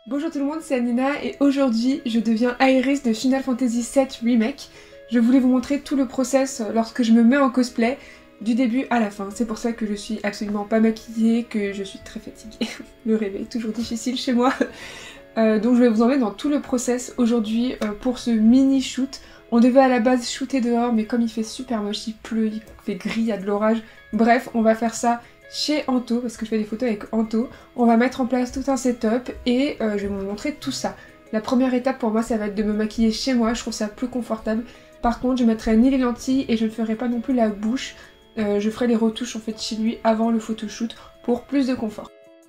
Bonjour tout le monde, c'est Anina et aujourd'hui je deviens Aerys de Final Fantasy VII Remake. Je voulais vous montrer tout le process lorsque je me mets en cosplay, du début à la fin. C'est pour ça que je suis absolument pas maquillée, que je suis très fatiguée. Le réveil est toujours difficile chez moi. Donc je vais vous emmener dans tout le process aujourd'hui pour ce mini shoot. On devait à la base shooter dehors, mais comme il fait super moche, il pleut, il fait gris, il y a de l'orage. Bref, on va faire ça chez Anto, parce que je fais des photos avec Anto. On va mettre en place tout un setup et je vais vous montrer tout ça. La première étape pour moi, ça va être de me maquiller chez moi, je trouve ça plus confortable. Par contre, je mettrai ni les lentilles et je ne ferai pas non plus la bouche. Je ferai les retouches en fait chez lui avant le photoshoot pour plus de confort.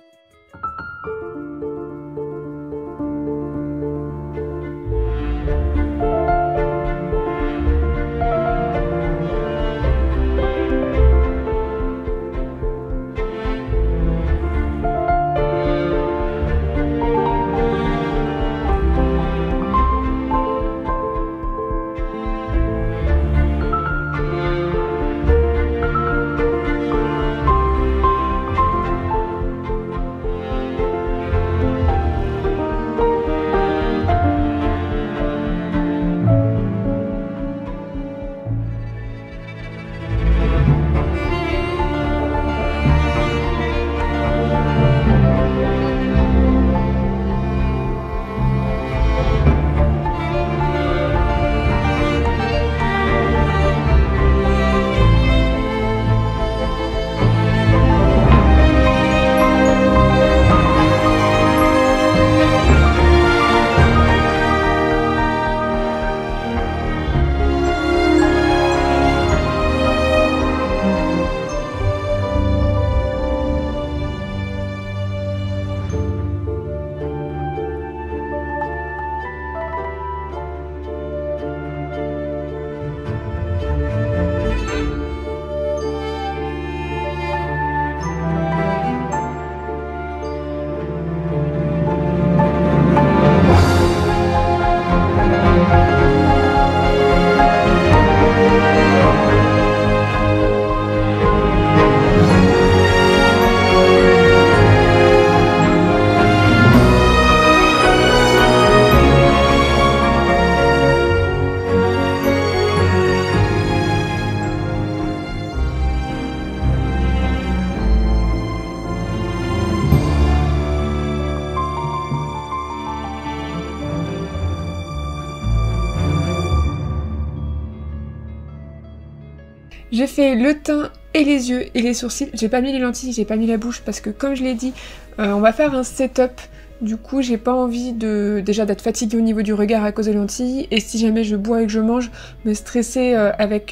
J'ai fait le teint et les yeux et les sourcils. J'ai pas mis les lentilles, j'ai pas mis la bouche parce que comme je l'ai dit, on va faire un setup. Du coup, j'ai pas envie déjà d'être fatiguée au niveau du regard à cause des lentilles. Et si jamais je bois et que je mange, me stresser avec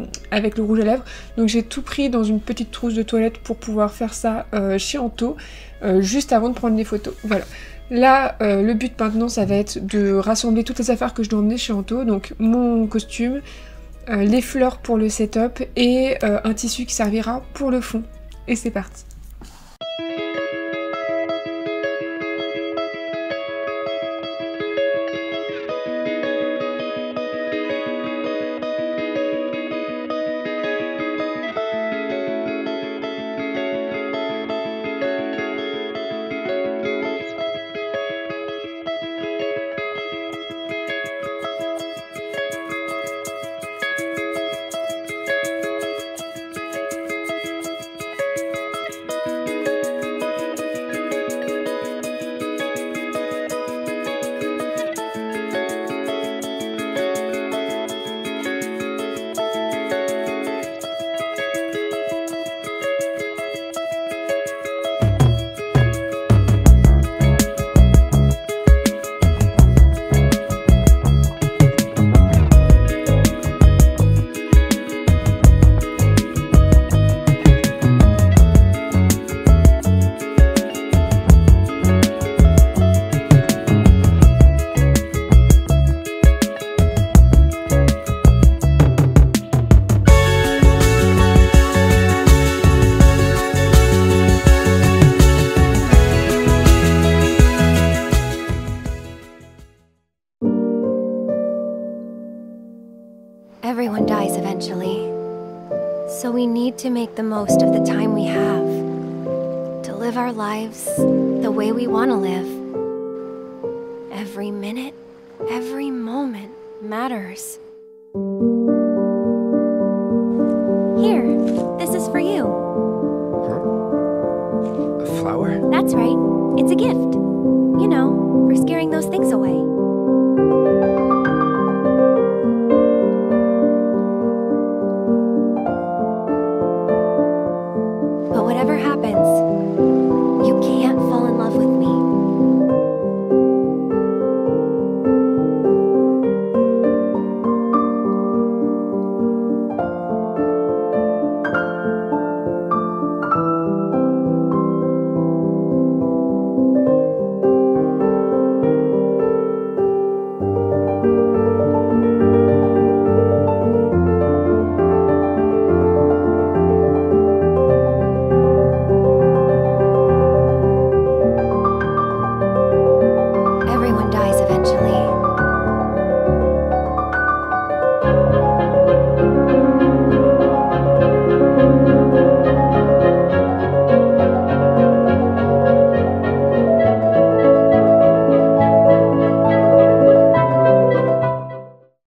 le rouge à lèvres. Donc j'ai tout pris dans une petite trousse de toilette pour pouvoir faire ça chez Anto, juste avant de prendre les photos. Voilà. Là, le but maintenant, ça va être de rassembler toutes les affaires que je dois emmener chez Anto. Donc mon costume, les fleurs pour le setup et un tissu qui servira pour le fond. Et c'est parti. Everyone dies eventually, so we need to make the most of the time we have, to live our lives the way we want to live. Every minute, every moment matters. Here, this is for you. Huh? A flower? That's right. It's a gift. You know, for scaring those things away.